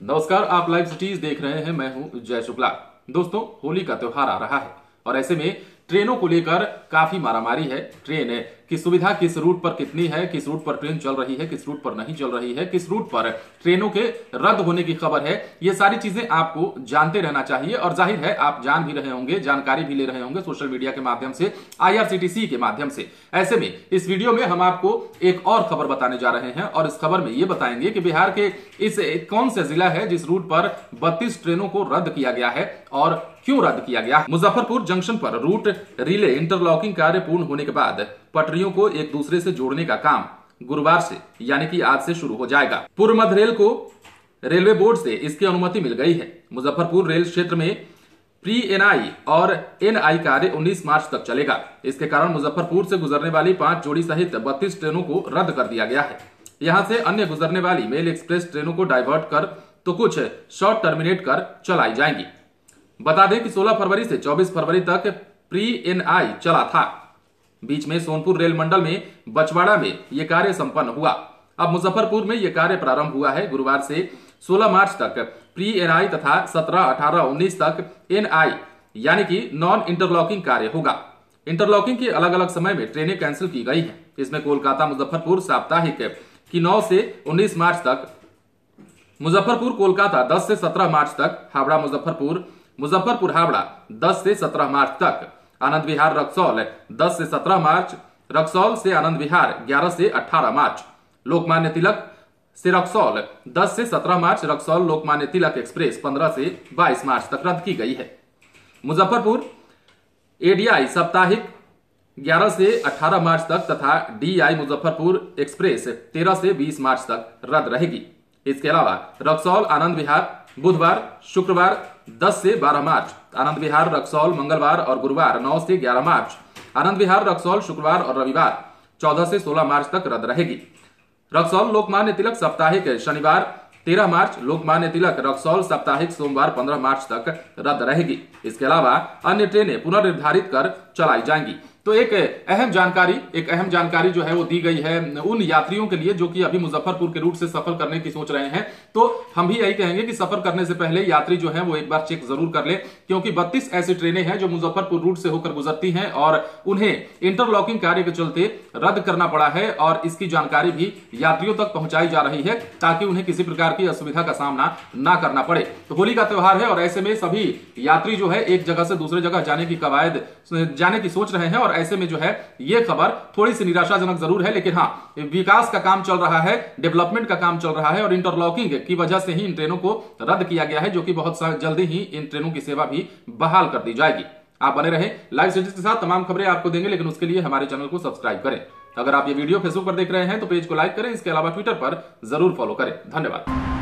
नमस्कार, आप live cities देख रहे हैं। मैं हूं जय शुक्ला। दोस्तों, होली का त्योहार आ रहा है और ऐसे में ट्रेनों को लेकर काफी मारामारी है। ट्रेन की सुविधा किस रूट पर कितनी है, किस रूट पर ट्रेन चल रही है, किस रूट पर नहीं चल रही है, किस रूट पर ट्रेनों के रद्द होने की खबर है, ये सारी चीजें आपको जानते रहना चाहिए। और जाहिर है आप जान भी रहे होंगे, जानकारी भी ले रहे होंगे सोशल मीडिया के माध्यम से, IRCTC के माध्यम से। ऐसे में इस वीडियो में हम आपको एक और खबर बताने जा रहे हैं और इस खबर में ये बताएंगे कि बिहार के इस कौन सा जिला है जिस रूट पर 32 ट्रेनों को रद्द किया गया है और क्यों रद्द किया गया। मुजफ्फरपुर जंक्शन पर रूट रिले इंटरलॉकिंग कार्य पूर्ण होने के बाद पटरियों को एक दूसरे से जोड़ने का काम गुरुवार से यानी कि आज से शुरू हो जाएगा। पूर्व मध्य रेल को रेलवे बोर्ड से इसकी अनुमति मिल गई है। मुजफ्फरपुर रेल क्षेत्र में प्री एनआई और एनआई कार्य 19 मार्च तक चलेगा। इसके कारण मुजफ्फरपुर से गुजरने वाली 5 जोड़ी सहित 32 ट्रेनों को रद्द कर दिया गया है। यहां से अन्य गुजरने वाली मेल एक्सप्रेस ट्रेनों को डाइवर्ट कर तो कुछ शॉर्ट टर्मिनेट कर चलाई जाएंगी। बता दें कि 16 फरवरी से 24 फरवरी तक प्री एनआई चला था। बीच में सोनपुर रेल मंडल में बछवाड़ा में यह कार्य संपन्न हुआ। अब मुजफ्फरपुर में यह कार्य प्रारंभ हुआ है। गुरुवार से 16 मार्च तक प्री एनआई तथा 17, 18, 19 तक एनआई यानी कि नॉन इंटरलॉकिंग कार्य होगा। इंटरलॉकिंग के अलग अलग समय में ट्रेनें कैंसिल की गई हैं। इसमें कोलकाता मुजफ्फरपुर साप्ताहिक की 9 से 19 मार्च तक, मुजफ्फरपुर कोलकाता 10 से 17 मार्च तक, हावड़ा मुजफ्फरपुर हावड़ा 10 से 17 मार्च तक, आनंद विहार रक्सौल 10 से 17 मार्च, रक्सौल से आनंद विहार 11 से 18 मार्च, लोकमान्य तिलक से रक्सौल 10 से 17 मार्च, रक्सौल लोकमान्य तिलक एक्सप्रेस 15 से 22 मार्च तक रद्द की गई है। मुजफ्फरपुर एडीआई साप्ताहिक 11 से 18 मार्च तक तथा डीआई मुजफ्फरपुर एक्सप्रेस 13 से 20 मार्च तक रद्द रहेगी। इसके अलावा रक्सौल आनंद विहार बुधवार शुक्रवार 10 से 12 मार्च, आनंद विहार रक्सौल मंगलवार और गुरुवार 9 से 11 मार्च, आनंद विहार रक्सौल शुक्रवार और रविवार 14 से 16 मार्च तक रद्द रहेगी। रक्सौल लोकमान्य तिलक साप्ताहिक शनिवार 13 मार्च, लोकमान्य तिलक रक्सौल साप्ताहिक सोमवार 15 मार्च तक रद्द रहेगी। इसके अलावा अन्य ट्रेनें पुनर्निर्धारित कर चलाई जाएंगी। तो एक अहम जानकारी जो है वो दी गई है उन यात्रियों के लिए जो कि अभी मुजफ्फरपुर के रूट से सफर करने की सोच रहे हैं। तो हम भी यही कहेंगे कि सफर करने से पहले यात्री जो है वो एक बार चेक जरूर कर ले, क्योंकि 32 ऐसी ट्रेनें हैं जो मुजफ्फरपुर रूट से होकर गुजरती हैं और उन्हें इंटरलॉकिंग कार्य के चलते रद्द करना पड़ा है और इसकी जानकारी भी यात्रियों तक पहुंचाई जा रही है ताकि उन्हें किसी प्रकार की असुविधा का सामना ना करना पड़े। तो होली का त्योहार है और ऐसे में सभी यात्री जो है एक जगह से दूसरी जगह जाने की सोच रहे हैं और ऐसे में जो है ये खबर थोड़ी सी निराशाजनक जरूर है, लेकिन हाँ, विकास का काम चल रहा है, डेवलपमेंट का काम चल रहा है और इंटरलॉकिंग की वजह से ही इन ट्रेनों को रद्द किया गया है, जो कि बहुत जल्दी ही इन ट्रेनों की सेवा भी बहाल कर दी जाएगी। आप बने रहें लाइव सिटीज के साथ, तमाम खबरें आपको देंगे, लेकिन उसके लिए हमारे चैनल को सब्सक्राइब करें। अगर आप ये वीडियो फेसबुक पर देख रहे हैं तो पेज को लाइक करें, इसके अलावा ट्विटर पर जरूर फॉलो करें। धन्यवाद।